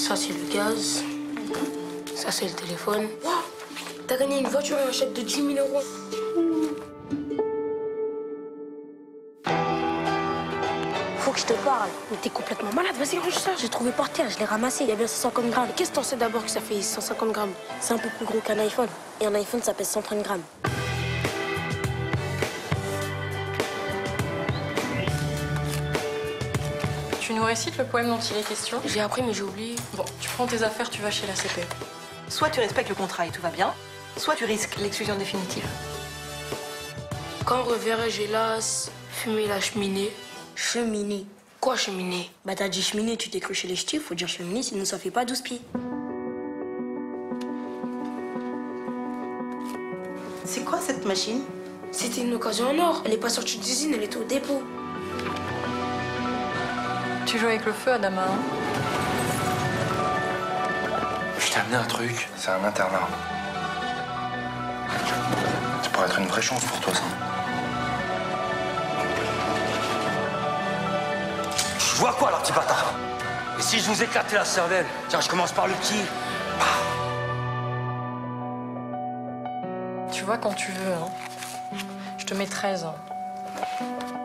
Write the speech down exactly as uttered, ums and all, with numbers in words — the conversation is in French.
Ça, c'est le gaz. Ça, c'est le téléphone. Wow, t'as gagné une voiture et un chèque de dix mille euros. Faut que je te parle. Mais t'es complètement malade. Vas-y, range ça. J'ai trouvé par terre, je l'ai ramassé. Il y a bien cent cinquante grammes. Qu'est-ce que t'en sais d'abord que ça fait cent cinquante grammes? C'est un peu plus gros qu'un iPhone. Et un iPhone, ça pèse cent trente grammes. Tu nous récites le poème dont il est question? J'ai appris, mais j'ai oublié. Bon, tu prends tes affaires, tu vas chez la C P. Soit tu respectes le contrat et tout va bien, soit tu risques l'exclusion définitive. Quand reverrai-je hélas fumer la cheminée? Cheminée. Quoi, cheminée? Bah t'as dit cheminée, tu t'es cru chez les ch'tis, faut dire cheminée, sinon ça fait pas douze pieds. C'est quoi cette machine? C'était une occasion en or. Elle est pas sortie d'usine, elle était au dépôt. Tu joues avec le feu, Adama, hein? Je t'ai amené un truc, c'est un internat. Ça pourrait être une vraie chance pour toi, ça. Je vois quoi, là, petit bâtard? Et si je vous éclatais la cervelle? Tiens, je commence par le petit. Tu vois quand tu veux, hein. Je te mets treize.